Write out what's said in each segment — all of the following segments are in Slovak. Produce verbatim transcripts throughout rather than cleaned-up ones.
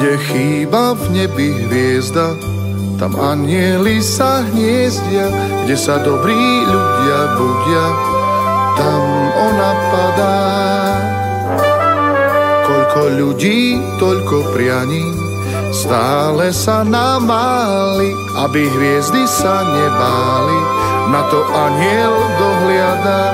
Kde chýba v nebi hviezda, tam anjeli sa hniezdia. Kde sa dobrí ľudia budia, tam ona padá. Koľko ľudí, toľko prianí, stále sa namáli, aby hviezdy sa nebáli, na to anjel dohliada.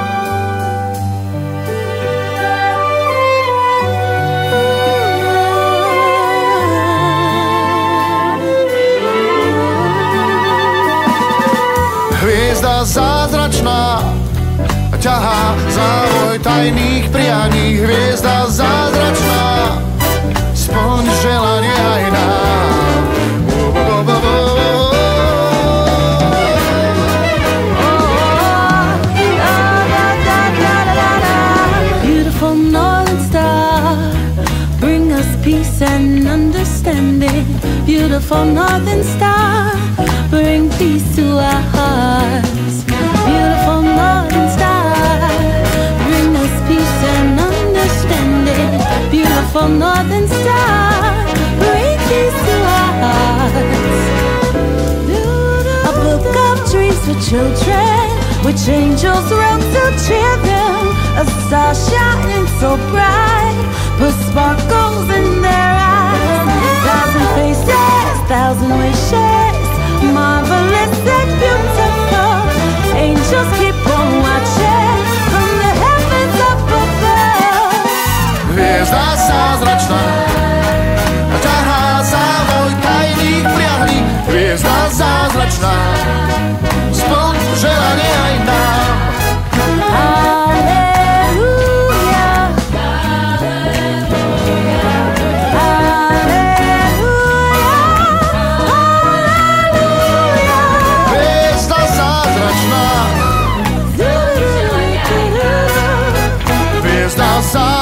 Hviezda zázračná ťahá závoj tajných prianí. Hviezda zázračná, splň želanie aj nám. Beautiful northern star, bring us peace and understanding. Beautiful northern star, bring peace to our hearts. Beautiful northern star, bring us peace and understanding. Beautiful northern star, bring peace to our hearts. A book of dreams for children, which angels wrote to cheer them. A star shining so bright, put sparkles in their eyes. Thousand faces, thousand wishes, marvelous and beautiful. Angels keep on watching from the heavens up above. Hviezda zázračná ťahá závoj tajných prianí. Hviezda zázračná, splň želanie aj nám. Outside